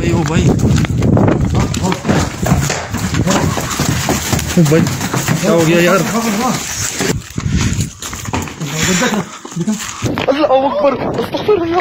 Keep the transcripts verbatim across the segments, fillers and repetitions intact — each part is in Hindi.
भाई ओ भाई ओ भाई क्या हो गया यार? अल्लाह अकबर, अस्तगफिरुल्लाह।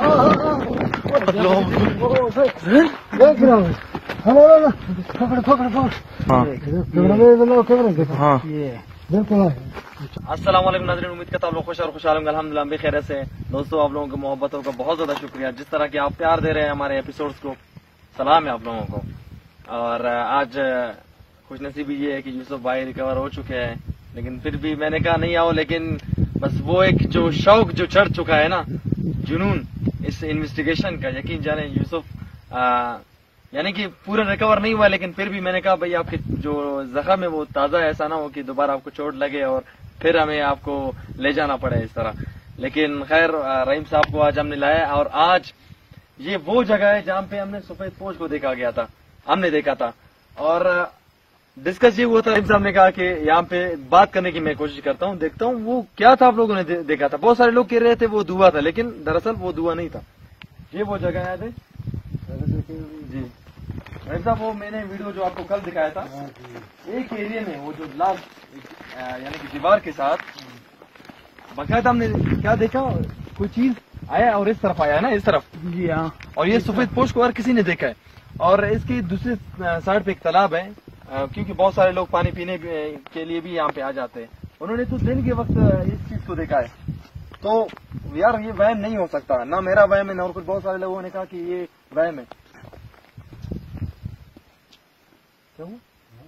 अस्सलाम वालेकुम नाज़रीन, उम्मीद करता हूं आप लोग खुश और खुशहाल होंगे। अल्हम्दुलिल्लाह भी खैर से। दोस्तों, आप लोगों की मोहब्बतों का बहुत ज्यादा शुक्रिया, जिस तरह की आप प्यार दे रहे हैं हमारे एपिसोड्स को। सलाम है आप लोगों को। और आज खुशनसीबी ये है कि यूसुफ भाई रिकवर हो चुके हैं, लेकिन फिर भी मैंने कहा नहीं आओ, लेकिन बस वो एक जो शौक जो चढ़ चुका है ना, जुनून इस इन्वेस्टिगेशन का, यकीन जाने यूसुफ यानी कि पूरा रिकवर नहीं हुआ, लेकिन फिर भी मैंने कहा भाई आपके जो जख्म है वो ताजा है, ऐसा ना हो कि दोबारा आपको चोट लगे और फिर हमें आपको ले जाना पड़े इस तरह। लेकिन खैर रहीम साहब को आज हमने लाया, और आज ये वो जगह है जहाँ पे हमने सफेद पोश को देखा गया था, हमने देखा था। और डिस्कस ये हुआ था, रहीम साहब ने कहा कि यहाँ पे बात करने की मैं कोशिश करता हूँ, देखता हूँ वो क्या था आप लोगों ने दे, देखा था। बहुत सारे लोग कह रहे थे वो धुआं था, लेकिन दरअसल वो धुआं नहीं था। ये वो जगह है जी रहीम साहब, वो मैंने वीडियो जो आपको कल दिखाया था, एक एरिया में वो जो लास्ट यानी कि दीवार के साथ बाकायदा हमने क्या देखा, कोई चीज आया और इस तरफ आया है ना, इस तरफ जी हाँ। और ये सफेद पोश को हर किसी ने देखा है। और इसकी दूसरी साइड पे एक तालाब है, क्योंकि बहुत सारे लोग पानी पीने के लिए भी यहाँ पे आ जाते हैं। उन्होंने तो दिन के वक्त इस चीज को देखा है। तो यार ये वहम नहीं हो सकता, ना मेरा वहम है ना और कुछ। बहुत सारे लोगों ने कहा कि ये वहम है। क्या हुआ?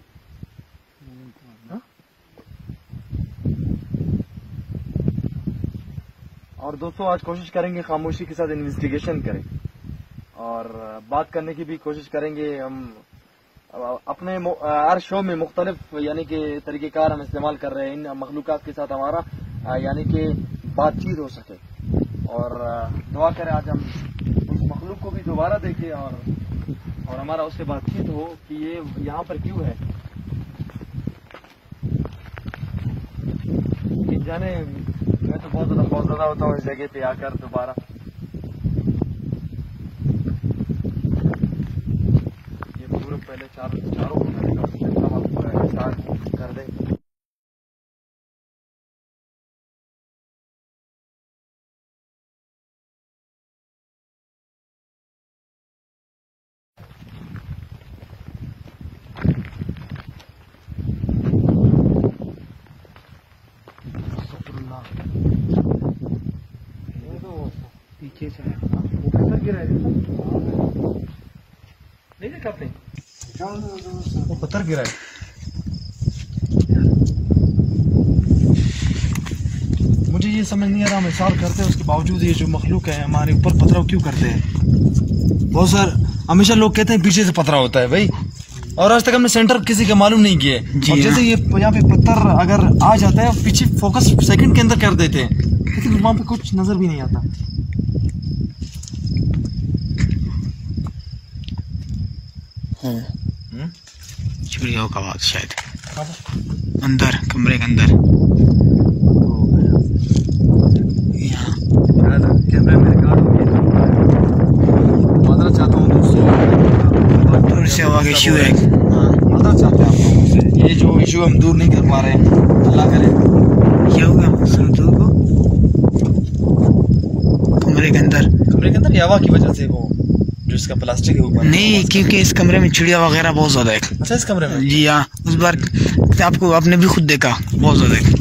और दोस्तों, आज कोशिश करेंगे खामोशी के साथ इन्वेस्टिगेशन करें और बात करने की भी कोशिश करेंगे। हम अपने हर शो में मुख्तलिफ यानी कि तरीकेकार हम इस्तेमाल कर रहे हैं इन मखलूकात के साथ, हमारा यानी कि बातचीत हो सके। और दुआ करें आज हम उस मखलूक को भी दोबारा देखें और और हमारा उससे बातचीत हो कि ये यहाँ पर क्यों है। जाने मैं तो बहुत ज्यादा बहुत ज्यादा होता हूँ इस जगह पे आकर दोबारा। ये पूरे पहले चार चारों को कर दे। पीछे से वो पत्थर गिरा है, नहीं देखा आपने? वो पत्थर गिरा है। मुझे ये समझ नहीं आ रहा, हम इशार करते हैं उसके बावजूद ये जो मखलूक है हमारे ऊपर पथराव क्यों करते हैं। बहुत सारे हमेशा लोग कहते हैं पीछे से पथरा होता है भाई, और आज तक हमने सेंटर किसी का मालूम नहीं किया है। और जैसे ये यहाँ पे पत्थर अगर आ जाता है, पीछे फोकस सेकंड के अंदर कर देते हैं, लेकिन वहां पे कुछ नजर भी नहीं आता। चूड़ियों का आवाज शायद अंदर कमरे के अंदर। यहाँ कैमरे में रिकॉर्ड हो गया। माजरत चाहता हूँ दोस्तों, से आवाज इशू है। माजरत चाहते हैं आप लोगों से, ये जो इशू हम दूर नहीं कर पा रहे हैं। अल्लाह करे। क्या होगा संतू को कमरे के अंदर? कमरे के अंदर हवा की वजह से वो जो इसका प्लास्टिक है ऊपर नहीं, क्योंकि इस कमरे में चिड़िया वगैरह बहुत ज्यादा है। अच्छा, इस कमरे में? जी हाँ, उस बार आपको आपने भी खुद देखा, बहुत ज्यादा है।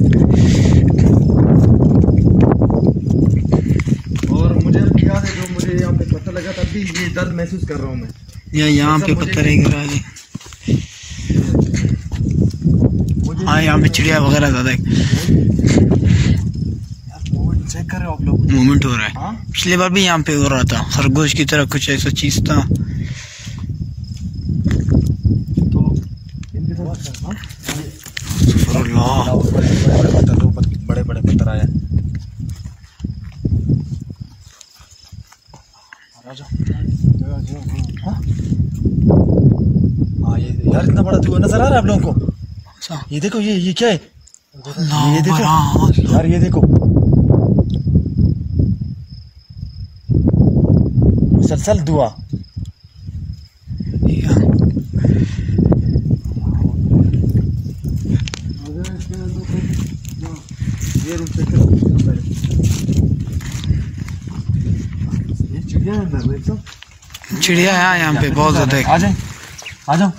और मुझे याद है जो मुझे यहाँ पे पता लगा था, अभी ये दर्द महसूस कर रहा हूँ मैं। या यहाँ पे पत्थर है गिरा जी। हाँ, यहाँ पे चिड़िया वगैरह ज्यादा है। चेक कर रहे हो आप लोग? मूवमेंट हो रहा है। पिछली बार भी यहाँ पे हो रहा था, खरगोश की तरह कुछ ऐसा चीज था। तो बड़े बड़े पत्थर आया। हाँ ये यार इतना बड़ा धुआं नजर आ रहा है आप लोगों को? ये देखो, ये ये क्या है? ये देखो यार, ये देखो मुसलसल धुआं। ये रूम चेक करो। ये चिड़िया है अंदर देख सब। चिड़िया है यहाँ पे बहुत ज्यादा। आ जाए आ जाओ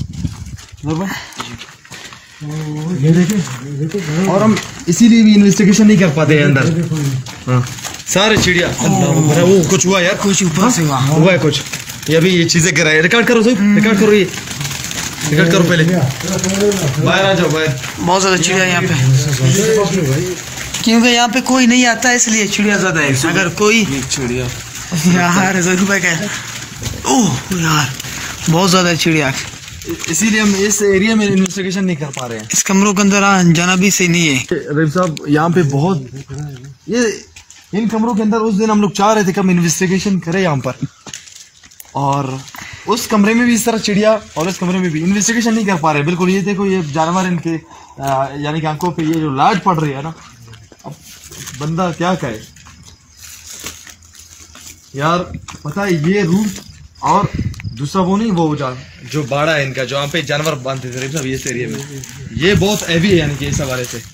ये देखें। और हम इसीलिए भी इन्वेस्टिगेशन नहीं कर पाते हैं अंदर। हाँ सारे चिड़िया। वो कुछ हुआ यार, कुछ ऊपर से हुआ हुआ है कुछ। ये अभी ये चीजें गिरा है। रिकॉर्ड करो सब, रिकॉर्ड करो, ये रिकॉर्ड करो पहले। बाहर आ जाओ बाहर। बहुत ज्यादा चिड़िया यहाँ पे, क्योंकि यहाँ पे कोई नहीं आता है इसलिए चिड़िया ज्यादा है। अगर कोई चिड़िया यार जरूर का है। ओह यार बहुत ज्यादा चिड़िया, इसीलिए हम इस एरिया में इन्वेस्टिगेशन नहीं कर पा रहे हैं। इस कमरों के अंदर जाना भी सही नहीं है। रहीम साहब यहाँ पे बहुत ये इन कमरों के अंदर उस दिन हम लोग चाह रहे थे कि हम इन्वेस्टिगेशन करें यहाँ पर, और उस कमरे में भी इस तरह चिड़िया और इस कमरे में भी इन्वेस्टिगेशन नहीं कर पा रहे। बिल्कुल ये देखो ये जानवर इनके यानी कि आंखों पे ये जो लाट पड़ रही है ना, अब बंदा क्या कहे यार। पता है ये रूम और दूसरा वो नहीं, वो जा, जो बाड़ा है इनका, जो यहाँ पे जानवर बांधते थे सब इस एरिया में, ये बहुत हैवी है यानी कि इस हवाले से।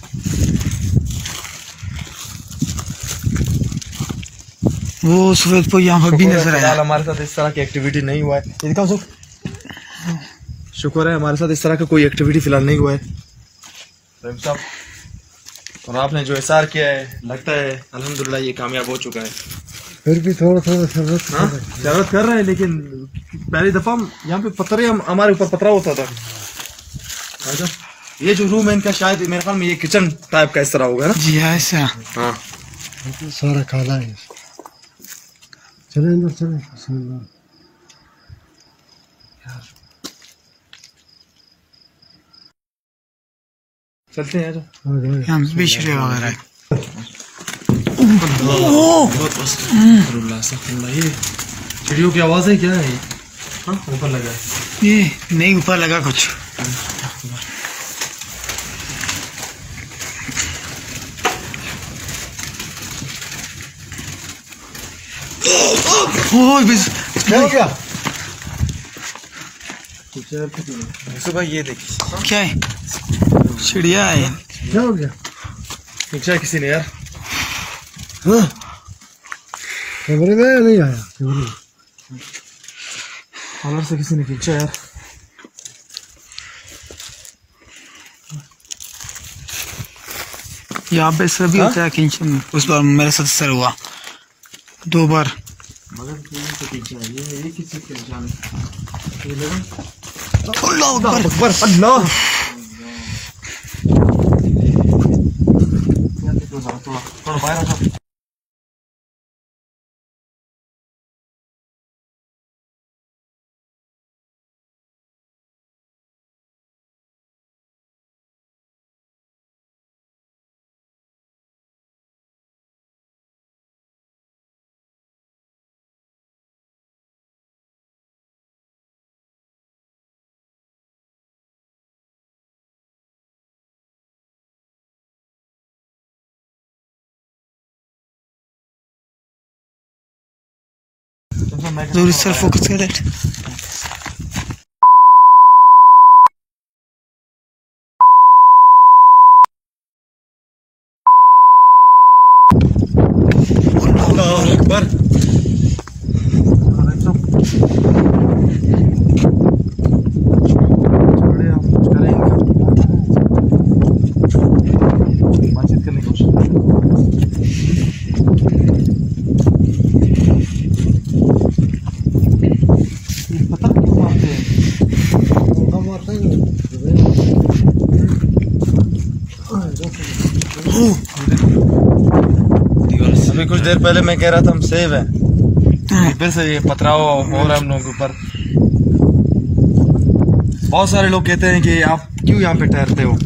वो सफेद को यहाँ पर भी नजर आया। हमारे साथ इस तरह की एक्टिविटी नहीं हुआ है। शुक्र है हमारे साथ इस तरह का कोई एक्टिविटी फिलहाल नहीं हुआ है रहीम साहब। और आपने जो एहसार किया है लगता है अल्हम्दुलिल्लाह ये कामयाब हो चुका है। फिर भी थोड़ा थोड़ा शरबत शरबत कर रहे हैं, लेकिन पहली दफा यहाँ पे पत्थर हम हमारे ऊपर पथरा होता था। ये जो रूम है इनका शायद मेरे ख्याल में ये किचन टाइप का इस तरह होगा ना। जी हाँ ऐसा। हाँ सारा काला है। चले अंदर चले। चलते हैं। यहाँ भी चिड़िया वगैरह है। ये चिड़ियों की आवाज है क्या है ये? हाँ ऊपर लगा है। ये नहीं ऊपर लगा कुछ। ओह क्या हो गया? सुबह ये देखिए क्या है, चिड़िया है। क्या हो गया? खींचा किसी ने यार। हाँ कमरे में नहीं आया। कमरे कॉलर से किसी ने खींचा यार। यहाँ पे सभी होता है किंचन। उस बार मेरे साथ सर हुआ दो बार। मगर तो खींचा है ये एक ही चीज के निशान। अल्लाह अकबर अकबर अल्लाह। थोड़ा बाहर आ जाओ। जरूर इस तरफ फोकस कर। अल्लाह अकबर। बातचीत करने की कोशिश पता क्यों मारते हैं? मारते हैं। अभी कुछ देर पहले मैं कह रहा था हम सेव है, फिर से ये पथराव हो रहा है हम लोगों के ऊपर। बहुत सारे लोग कहते हैं कि आप क्यों यहाँ पे ठहरते हो।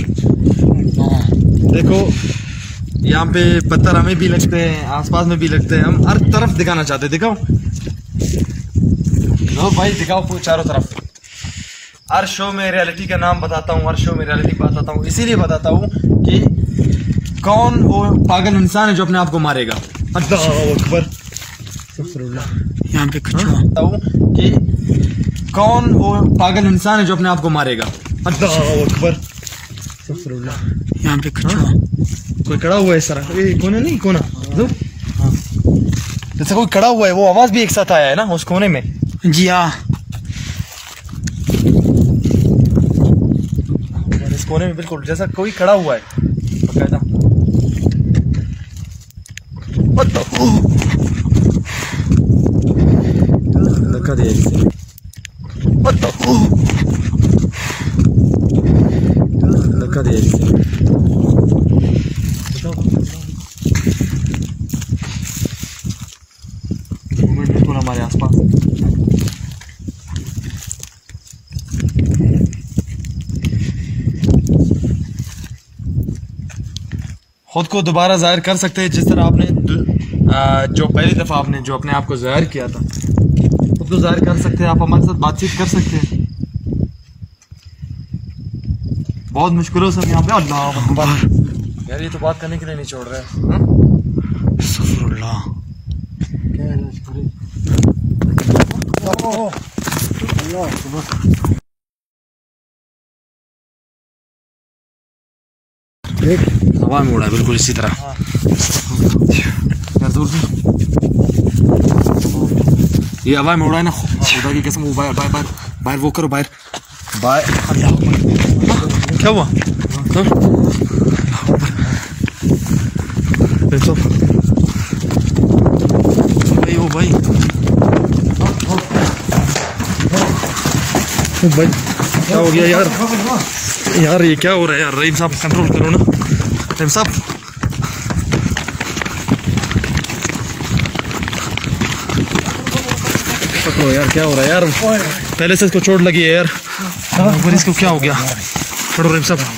देखो यहाँ पे पत्थर हमें भी लगते हैं, आसपास में भी लगते हैं। हम हर तरफ दिखाना चाहते हैं। दिखाओ लो भाई, दिखाओ चारों तरफ। हर शो में रियलिटी का नाम बताता हूँ, हर शो में रियलिटी बताता हूँ। इसीलिए बताता हूँ कि कौन वो पागल इंसान है जो अपने आप को मारेगा। अल्लाह अकबर। यहाँ पे कुछ बताऊँ कि कौन वो पागल इंसान है जो अपने आप को मारेगा? अल्लाह अकबर। यहाँ पे कछुआ कोई खड़ा हुआ है इस तरह। ये कोने नहीं कोना जैसे कोई खड़ा हुआ है, वो आवाज भी एक साथ आया है ना उस कोने में। जी हाँ, इस कोने में बिल्कुल जैसा कोई खड़ा हुआ है बकायदा। धक्का दिया धक्का दिया बिल्कुल हमारे आसपास। खुद को दोबारा जाहिर कर सकते हैं जिस तरह आपने जो पहली दफा आपने जो अपने आप को जाहिर किया था, खुद को जाहिर कर सकते हैं। आप हमारे साथ बातचीत कर सकते हैं। बहुत मुश्किलों से यहाँ पे अल्लाह अकबर यार, ये तो बात करने के लिए नहीं छोड़ रहे हैं। हवा में उड़ा है बिल्कुल इसी तरह। यार दूर से ये हवा में उड़ा है ना, खुदा की कसम। वो बाहर बाहर बाहर बाहर वो करो, बाहर बाहर। अल्लाह क्या हुआ? भाई ओ भाई भाई क्या हो गया यार? यार ये क्या हो रहा है यार? रहीम साहब कंट्रोल करो ना रहीम साहब। पकड़ो यार, क्या हो रहा है यार? पहले से इसको चोट लगी है यार, पर इसको क्या हो गया? पकड़ो रहीम साहब।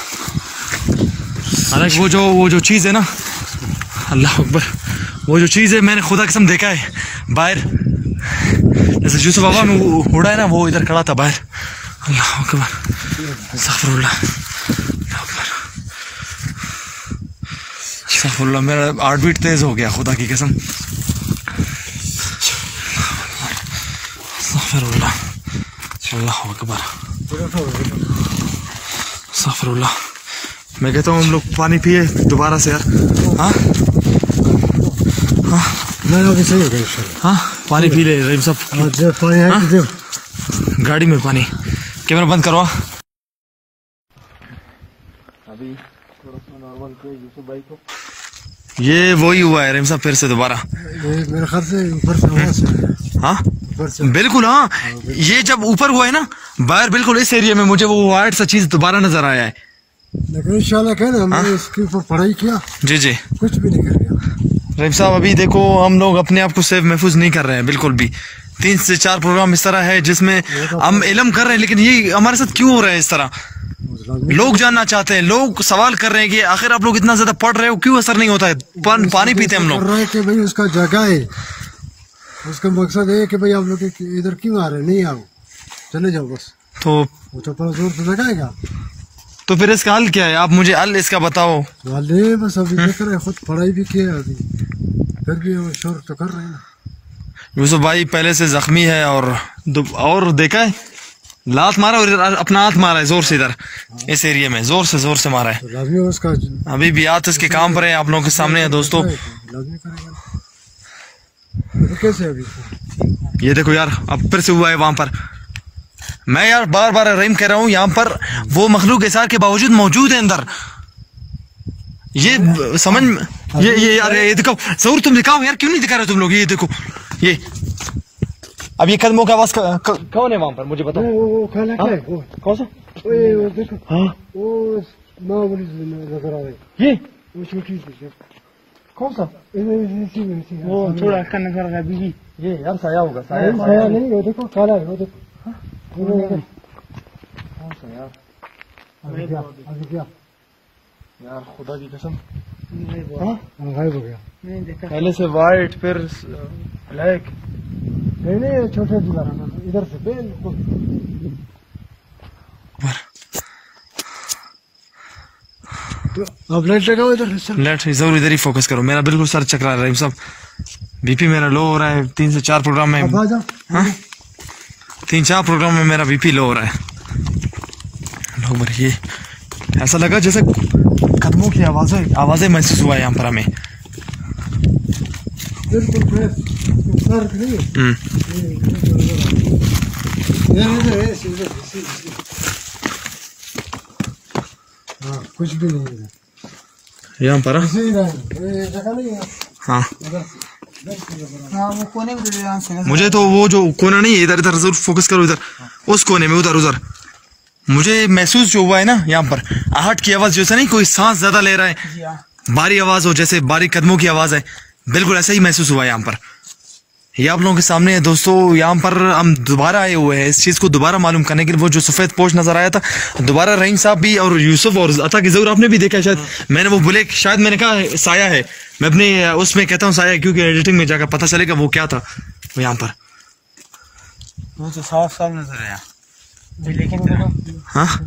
हालांकि वो जो वो जो चीज़ है ना, अल्लाह अकबर, वो जो चीज़ है मैंने खुदा कसम देखा है बाहर, जैसे यूसुफ बाबा में उड़ा है ना, वो इधर खड़ा था बाहर। अल्लाह अकबर, अस्तगफिरुल्लाह अस्तगफिरुल्लाह। मेरा हार्ट बीट तेज हो गया खुदा की कसम। अस्तगफिरुल्लाह, अल्लाह अकबर, अस्तगफिरुल्लाह। मैं कहता हूँ हम लोग पानी पिए दोबारा से यार। हाँ हाँ हाँ पानी पी ले रहीम साहब। गाड़ी में पानी। कैमरा बंद करवा। अभी थोड़ा सा नॉर्मल किया यूसुफ भाई को। ये वही हुआ है रहीम साहब, फिर से दोबारा मेरे ख्याल से ऊपर से आवाज है। हाँ बिल्कुल, हाँ ये जब ऊपर हुआ है ना बाहर, बिल्कुल इस एरिया में मुझे वो वाइट सा चीज दोबारा नजर आया है। लेकिन इंशाल्लाह क्या ना, हमने इसके ऊपर पढ़ाई किया, जी जी कुछ भी नहीं कर गया रहीम साहब। अभी देखो हम लोग अपने आप को सेफ महफूज नहीं कर रहे हैं बिल्कुल भी। तीन से चार प्रोग्राम इस तरह है जिसमें हम इल्म कर रहे हैं, लेकिन ये हमारे साथ क्यों हो रहा है इस तरह? लोग जानना चाहते हैं, लोग सवाल कर रहे हैं कि आखिर आप लोग इतना ज्यादा पढ़ रहे हो, क्यों असर नहीं होता है? पान, पानी पीते हम लोग कि भाई उसका जगह है, उसका मकसद है कि भाई आप लोग इधर क्यों आ रहे हैं, नहीं आओ, चले जाओ बस। तो वो तो पर जोर से लगाएगा। तो फिर इसका हल क्या है? आप मुझे हल इसका बताओ। वाले बस अभी देख रहे हैं, खुद पढ़ाई भी किया अभी, फिर भी हम शोर तो कर रहे हैं। यूसुफ भाई पहले से जख्मी है और और देखा है लात मारा और अपना हाथ मारा है जोर से, इधर इस एरिया में जोर से जोर से मारा है। तो लाजमी उसका अभी भी हाथ इसके काम पर है, आप लोगों के सामने है दोस्तों। लाजमी करेगा। कैसे अभी ये देखो यार, अब फिर से हुआ है वहां पर। मैं यार बार बार रहीम कह रहा हूँ, यहाँ पर वो मखलूक इसार के बावजूद मौजूद है अंदर। ये समझ ये ये यार ये देखो, जरूर तुम दिखाओ यार, क्यों नहीं दिखा रहे तुम लोग? ये देखो ये अब ये कदमों का आवाज कौन है वहां पर? मुझे बताओ। वो वो खाना क्या है? वो कौन सा? ओए वो देखो, हाँ वो माँ बड़ी नजर आ रही, ये वो छोटी सी कौन सा? वो थोड़ा अच्छा नजर आ रहा है बीवी। ये यार साया होगा। साया साया नहीं, वो देखो काला है, वो देखो। कौन सा यार? अभी क्या अभी क्या यार खुदा की कसम, हाँ गायब हो गया। नहीं देखा। पहले से वाइट फिर ब्लैक। नहीं नहीं छोटे दीवार इधर से बिल्कुल। तो अब लाइट लगाओ इधर। लाइट जरूर इधर ही फोकस करो। मेरा बिल्कुल सर चकरा रहा है रहीम साहब, बीपी मेरा लो हो रहा है। तीन से चार प्रोग्राम में अब आ जाओ। हाँ तीन चार प्रोग्राम में मेरा बीपी लो हो रहा है। लोग ये ऐसा लगा जैसे कदमों की आवाजें आवाजें महसूस हुआ है यहाँ पर हमें। कुछ भी नहीं है यहाँ पर। हाँ हाँ वो कोने में यहाँ से मुझे तो वो जो कोना नहीं है, इधर इधर जरूर फोकस करो, इधर उस कोने में, उधर उधर मुझे महसूस जो हुआ है ना यहाँ पर, आहट की आवाज जैसे नहीं कोई सांस ज्यादा ले रहा है, भारी आवाज हो जैसे भारी कदमों की आवाज है, बिल्कुल ऐसा ही महसूस हुआ है यहाँ पर। ये आप लोगों के सामने है दोस्तों। यहाँ पर हम दोबारा आए हुए हैं इस चीज को दोबारा मालूम करने के लिए। वो जो सफेद पोश नजर आया था, दोबारा रहीम साहब भी और यूसुफ और अता की जरूर आपने भी देखा शायद। मैंने वो बोले शायद मैंने कहा साया है, मैं अपने उसमें कहता हूँ साया क्योंकि एडिटिंग में जाकर पता चलेगा वो क्या था। वो यहाँ पर वो तो साफ साफ नजर आया, लेकिन हाँ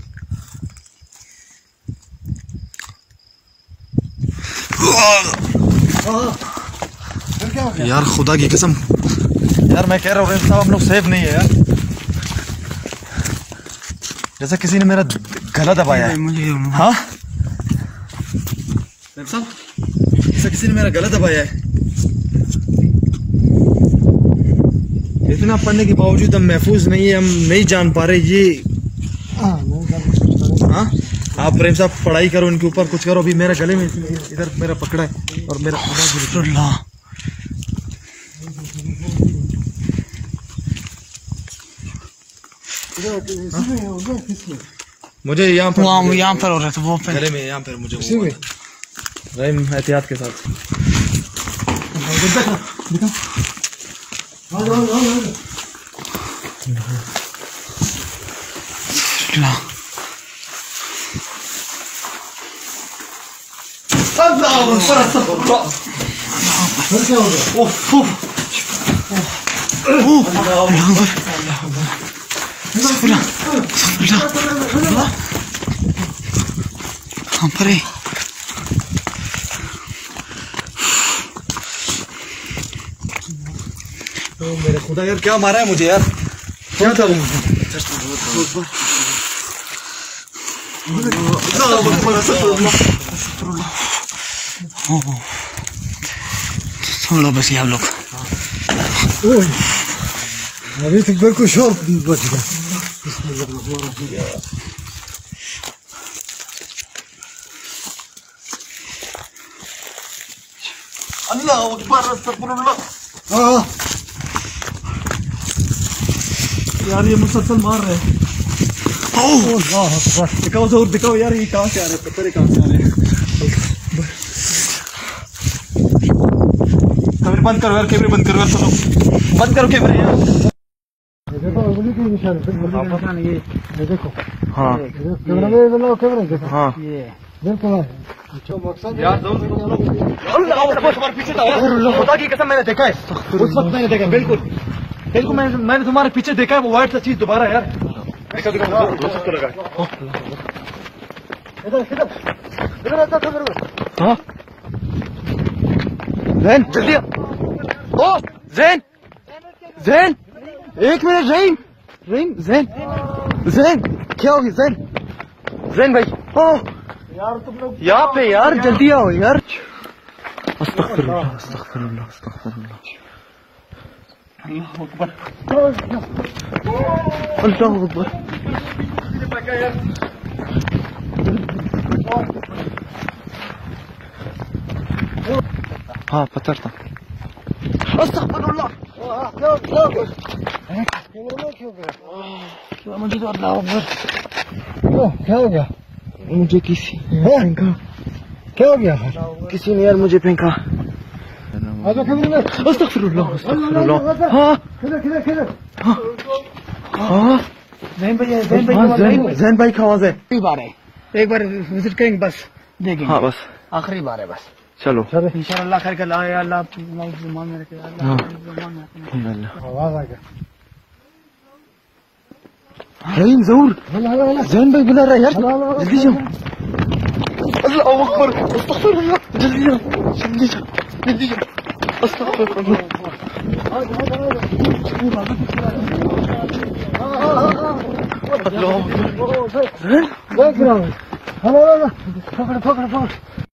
यार खुदा की कसम यार मैं कह रहा हूँ साहब हम लोग सेफ नहीं है यार, जैसा किसी ने मेरा गला दबाया है। मुझे हाँ साहब जैसा किसी ने मेरा गला दबाया है। इतना पढ़ने के बावजूद हम महफूज नहीं है, हम नहीं जान पा रहे ये। हाँ आप प्रेम साहब पढ़ाई करो इनके ऊपर, कुछ करो। अभी मेरे गले में इधर मेरा पकड़ा है और मेरा आवाज मुझे यहाँ पर वहाँ यहाँ पर हो रहा था वो पे गले में यहाँ पर मुझे रहीम एहतियात के साथ। परे मेरे खुदा यार क्या मारा है मुझे यार, क्या था वो? सुन लो बस ये आप लोग। अभी तक बिल्कुल शोर बच गया। अल्लाह अकबर अस्तगफिरुल्लाह। हाँ यार ये मुसलसल मार रहे हैं। दिखाओ जरूर दिखाओ यार, ये कहाँ से आ रहे हैं, पता नहीं कहाँ से आ रहे हैं। कैमरे बंद करो यार, कैमरे बंद करो यार, सुनो बंद करो कैमरे यार। देखो उंगली के निशान ये देखो। हाँ कैमरा में बनाओ, कैमरा देखो। हाँ ये बिल्कुल अच्छा मकसद यार तुम्हारे पीछे था यार, खुदा की कसम मैंने देखा है उस वक्त, मैंने देखा बिल्कुल बिल्कुल मैंने मैंने तुम्हारे पीछे देखा है वो व्हाइट सा चीज दोबारा यार। देखो देखो लगा इधर इधर इधर आता कैमरा में। हाँ जैन जल्दी ओ जैन जैन एक मिनट जैन जैन जैन जैन क्या होगी जैन जैन भाई ओ यार तुम लोग यहाँ पे यार जल्दी आओ यार। अस्तगफिरुल्लाह अस्तगफिरुल्लाह अस्तगफिरुल्लाह। अल्लाह अकबर अल्लाह अकबर। हाँ पत्थर था। अस्तगफिरुल्लाह। मुझे तो अल्लाह अकबर क्या हो गया? मुझे किसी फेंका। क्या हो गया? किसी ने यार मुझे फेंका। आजा कैमरे में। अस्तगफिरुल्लाह अस्तगफिरुल्लाह। हाँ किधर किधर किधर? हाँ जैन भाई जैन हाँ, जैन जैन भाई की आवाज है। भाई बार है, एक बार विजिट करेंगे बस, देखेंगे। हाँ बस आखिरी बार है बस। चलो इंशाअल्लाह खैर कल आए। अल्लाह जुमान में रखे, अल्लाह जुमान में। आवाज आ गया। रहीम जरूर जैन भाई बुला रहा है यार, जल्दी जाओ। अल्लाह अकबर अस्तगफिरुल्लाह। जल्दी जाओ जल्दी जाओ जल्दी जाओ। अस्तगफिरुल्लाह। देख रहा हूँ। पकड़ पकड़ पकड़